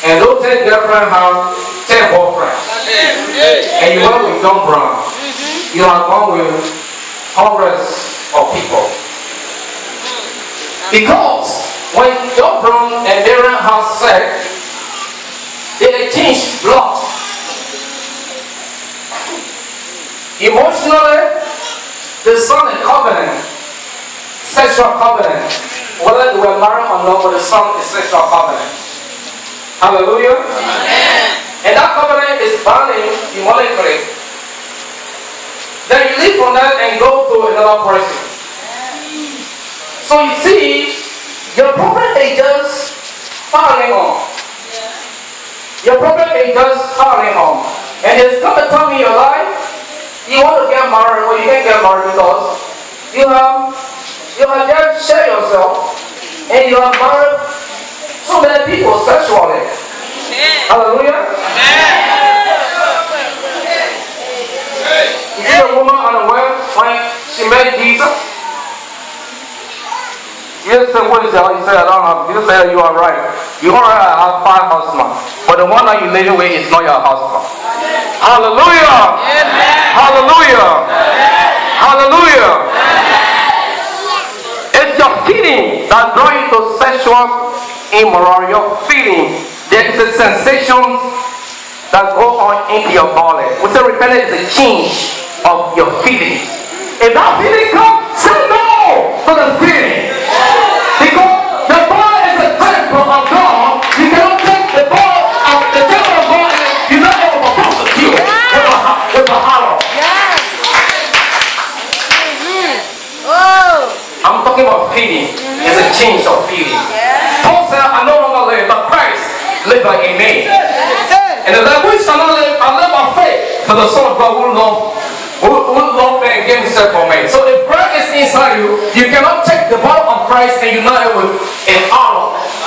And those 10 girlfriends have 10 boyfriends. And you went with John Brown. You have gone with hundreds of people. Because when John Brown and Miriam have sex, they exchange blood. Emotionally, they signed a covenant, sexual covenant. Whether they were married or not, but they signed a sexual covenant. Hallelujah. Amen. And that covenant is binding demonically. Then you leave from that and go to another person. So you see, your problem is just piling on. Your problem is just piling on. And there's come a time in your life, you want to get married, but you can't get married because you have just shared yourself and you have married so many people sexually. Amen. Hallelujah. Amen. You see a woman unaware when she met Jesus? Jesus said, what is that? You said, I don't have. Jesus said, you are right. You already have 5 husbands. But the one that you live with is not your husband. Hallelujah. Amen. Hallelujah. Amen. Hallelujah. Amen. It's your feeling that draws you to sexual immoral. Your feeling. There is a sensation that goes on into your body. We say repentance is a change of your feeling. If that feeling comes, say no to the feeling. Because the body is a temple of God. You cannot take the body of the temple of God and you're not able to prosecute with a hollow. Yes. I'm talking about feeling. It's a change of feeling. Paul said, I no longer live, but Christ live by in me. And the language shall not live, I live by faith. For the Son of God who loved me and gave himself for me. So if Christ is inside you, you cannot take the body of Christ and unite it with an arrow.